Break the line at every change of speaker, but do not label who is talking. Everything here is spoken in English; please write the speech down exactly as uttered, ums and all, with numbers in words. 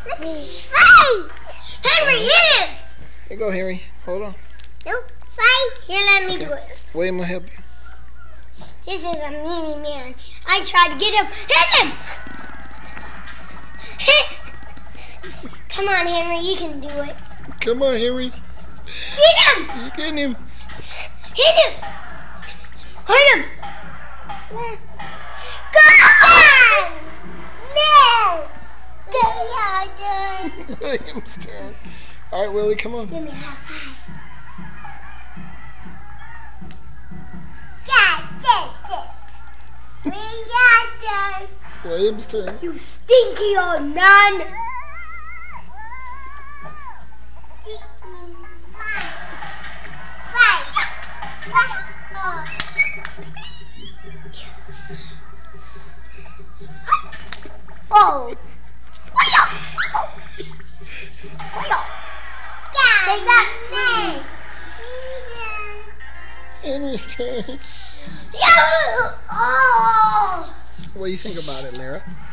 Fight! Henry, hit him!
Here you go, Henry. Hold on.
No, fight! Here, let me
Okay.
do it.
William will help you.
This is a meanie man. I tried to get him. Hit him! Hit! Come on, Henry, you can do it.
Come on, Henry.
Hit him!
You're getting him.
Hit him! Hit him! Come on! No! Good job.
William's turn. All right, Willie, come on.
Give me a high five. God, this, this. We got this.
William's turn.
You stinky old nun. Fight. Fight. Oh. Take that me.
Henry's turn.
Yeah. Oh.
What do you think about it, Lara?